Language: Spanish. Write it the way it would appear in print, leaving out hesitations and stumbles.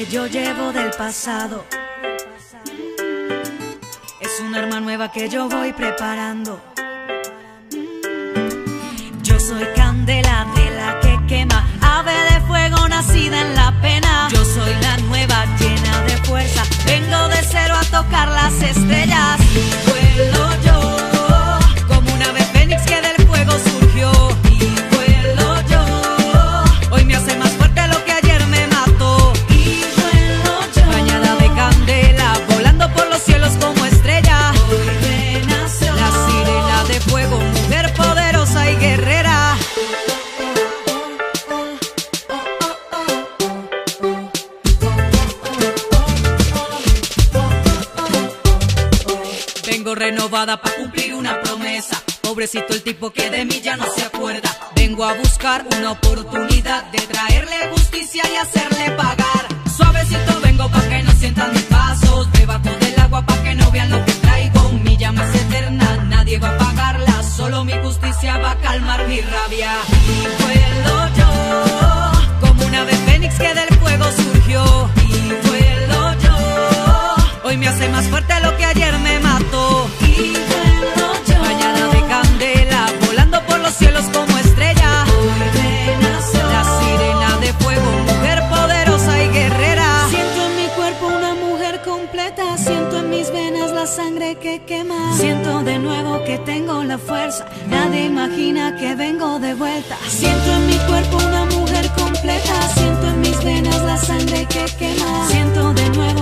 que yo llevo del pasado es un arma nueva que yo voy preparando. Yo soy candela de la que quema, ave de fuego nacida en la pena. Yo soy la nueva llena de fuerza, vengo de cero a tocar las estrellas. Vuelo yo como un ave fénix que del fuego surgió. Y vuelo yo, hoy me hace más fuerte lo que ayer me mató. Y vuelo yo, bañada de candela, volando por los cielos como estrella. Hoy renació la sirena de fuego, mujer poderosa y guerrera. Vengo renovada para cumplir una promesa. Pobrecito el tipo que de mí ya no se acuerda. Vengo a buscar una oportunidad de traerle justicia y hacerle pagar. Suavecito vengo pa' que no sientan mis pasos, debajo del agua pa' que no vean lo que traigo. Mi llama es eterna, nadie va a apagarla, solo mi justicia va a calmar mi rabia. Y vuelo yo como un ave fénix que del fuego surgió. Y vuelo yo, hoy me hace más fuerte lo que ayer me mató. Y vuelo yo, bañada de candela, volando por los cielos como estrella. Hoy renació la sirena de fuego, mujer poderosa y guerrera. Siento en mi cuerpo una mujer completa, siento en mis venas la sangre que quema. Siento de nuevo que tengo la fuerza, nadie imagina que vengo de vuelta. Siento en mi cuerpo una mujer completa, siento en mis venas la sangre que quema. Siento de nuevo